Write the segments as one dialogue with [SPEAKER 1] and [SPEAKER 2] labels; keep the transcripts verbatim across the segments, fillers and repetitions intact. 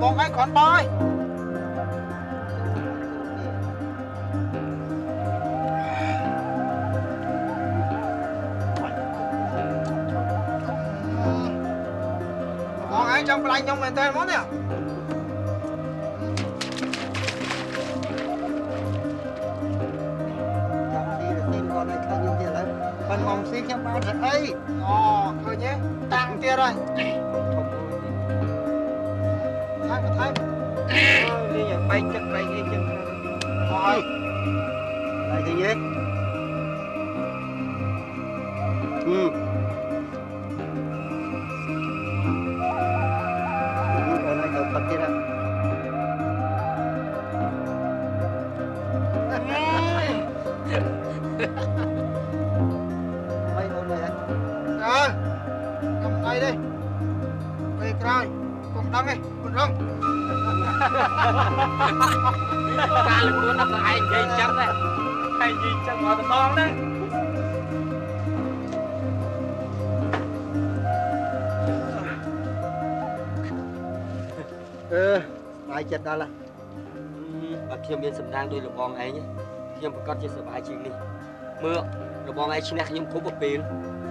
[SPEAKER 1] បងឯងគ្រាន់បងឯងបងឯងចង់ប្លែកខ្ញុំមែនទេមកនេះមិនមកស៊ីខ្ញុំបានស្អីអូឃើញទេតាំងទៀតហើយថែមថែមនេះយ៉ាងបែកទឹកបែកអីចឹងអើយឡើយទៅយេហឹមអូនឲ្យទៅផឹកទៀតហ៎អើខ្ញុំអីទេពេលក្រោយកុំដឹងទេកុំដឹងការលួនដល់ឯងនិយាយចឹងដែរឯងនិយាយចឹងមកតម្ដងណាអឺបាយចិត្តដល់ហើយបើខ្ញុំមានសម្ដាងដោយរបងឯងខ្ញុំប្រកាសជាសប្បាយជាងនេះមើលរបងឯងឈ្នះខ្ញុំគ្រប់ពេល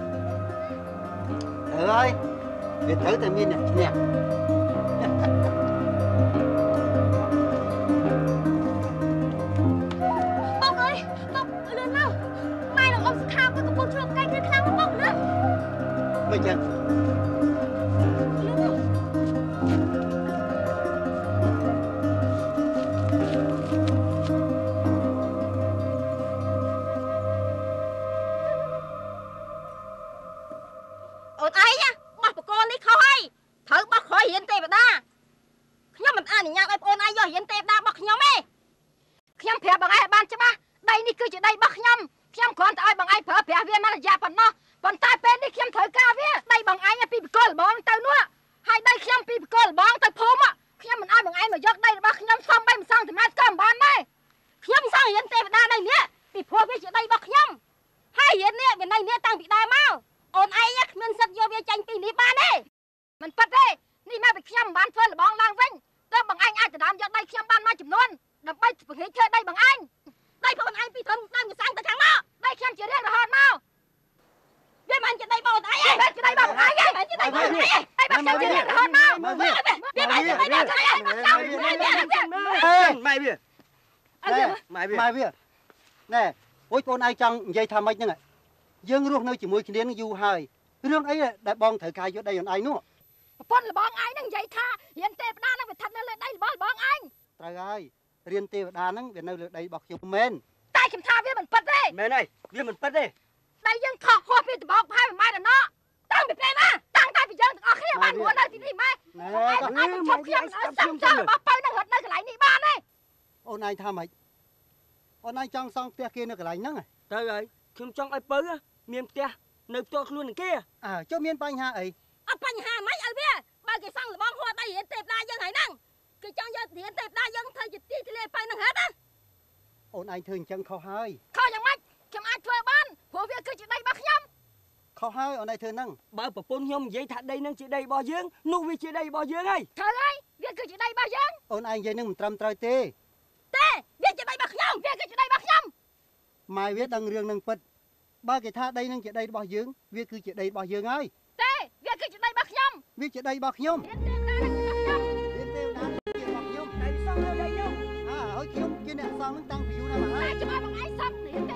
[SPEAKER 1] អើយវាត្រូវតែមានអ្នកឈ្នះបងអើយបងលឿនមកម៉ែនឹងអ៊ំស្ខាបទៅកំពុងជ្រកកែគ្នាខ្លាំងមកបងលឿនមិនចឹងអូនឯងចង់និយាយថាម៉េចហ្នឹងយើងរស់នៅជាមួយគ្នានឹងយូរហើយរឿងអីដែលបងត្រូវការយកដីអូនឯងនោះប្រពន្ធរបស់ឯងហ្នឹងនិយាយថារៀនទេវតាហ្នឹងវាស្ថិតនៅលើដីរបស់បងឯងត្រូវហើយរៀនទេវតាហ្នឹងវានៅលើដីរបស់ខ្ញុំមែនតែខ្ញុំថាវាមិនពិតទេមែនហើយវាមិនពិតទេដីយើងខុសហោះពីដបោកផែម៉ែដល់ណោះតាំងពីពេលណាតាំងតែពីយើងទាំងអស់គ្នាបានមកនៅទីនេះម៉ែណែក៏ខ្ញុំខ្ញុំខ្ញុំចាំរបស់បើនឹងរត់នៅកន្លែងនេះបានទេអូនឯងថាម៉េចអូនឯងចង់សង់ផ្ទះគេនៅកន្លែងហ្នឹងទៅហើយខ្ញុំចង់ឲ្យបើមានផ្ទះនៅផ្ទាល់ខ្លួននឹងគេអើចុះមានបញ្ហាអីអត់បញ្ហាមិនឲ្យវាបើគេសង់លបងហួរដីរៀនទេវតាយើងហើយហ្នឹងគេចង់យករៀនទេវតាយើងធ្វើជាទីធ្លាបើនឹងហេតុណាអូនឯងធ្វើអញ្ចឹងខុសហើយខុសយ៉ាងម៉េចខ្ញុំអាចធ្វើបានព្រោះវាគឺជាដីរបស់ខ្ញុំខុសហើយអូនឯងធ្វើហ្នឹងបើប្រពន្ធខ្ញុំនិយាយថាដីហ្នឹងជាដីរបស់យើងនោះវាជាដីរបស់យើងហើយត្រូវហើយវាគឺជាដីរបស់យើងអូនឯងនិយាយហ្នឹងមិនត្រឹមត្រូវទេទេវាជាដីរបស់ខ្ញុំវាគឺជាដីរបស់ខ្ញុំម៉ែវាដឹងរឿងនឹងពិតបើគេថាដីនឹងជាដីរបស់យើងវាគឺជាដីរបស់យើងហើយទេវាគឺជាដីរបស់ខ្ញុំវាជាដីរបស់ខ្ញុំរៀនទេវតានឹងជារបស់ខ្ញុំរៀនទេវតាជារបស់ខ្ញុំតែសង់នៅដីខ្ញុំអើហើយខ្ញុំជាអ្នកសង់នឹងតាំងពីយូរណាស់មកហើយចាំឲ្យបងឯងសង់រៀន